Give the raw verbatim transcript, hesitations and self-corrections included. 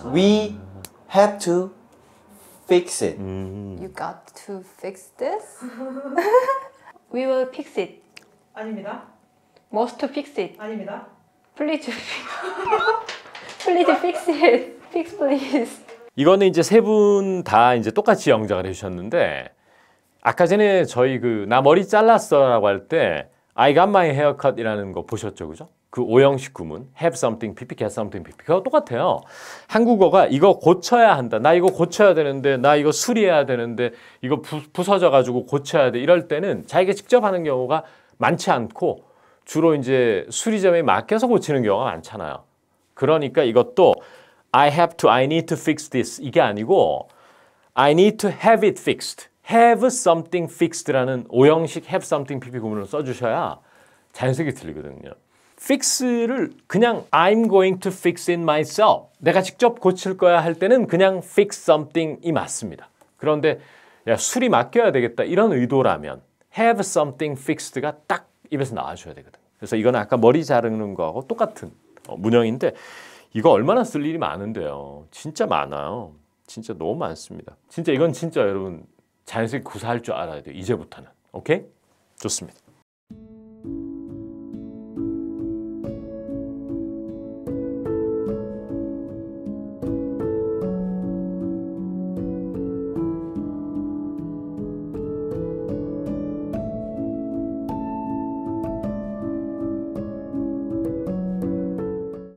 We have to fix it. 음. You got to fix this? We will fix it. 아닙니다. Must fix it. 아닙니다. Please fix Please fix it. Fix please. 이거는 이제 세 분 다 이제 똑같이 영작을 해주셨는데 아까 전에 저희 그 나 머리 잘랐어라고 할 때 I got my haircut이라는 거 보셨죠, 그죠? 그 오형식 구문 have something pp, get something pp 그거 똑같아요. 한국어가 이거 고쳐야 한다. 나 이거 고쳐야 되는데, 나 이거 수리해야 되는데, 이거 부, 부서져 가지고 고쳐야 돼. 이럴 때는 자기가 직접 하는 경우가 많지 않고 주로 이제 수리점에 맡겨서 고치는 경우가 많잖아요. 그러니까 이것도 I have to, I need to fix this 이게 아니고 I need to have it fixed. have something fixed라는 오형식 have something pp 구문을 써주셔야 자연스럽게 들리거든요. fix를 그냥 I'm going to fix it myself. 내가 직접 고칠 거야 할 때는 그냥 fix something이 맞습니다. 그런데 야, 수리 맡겨야 되겠다 이런 의도라면 have something fixed가 딱 입에서 나와줘야 되거든요. 그래서 이건 아까 머리 자르는 거하고 똑같은 어, 문형인데 이거 얼마나 쓸 일이 많은데요. 진짜 많아요. 진짜 너무 많습니다. 진짜 이건 진짜 여러분 자연스럽게 구사할 줄 알아야 돼요. 이제부터는. 오케이? 좋습니다.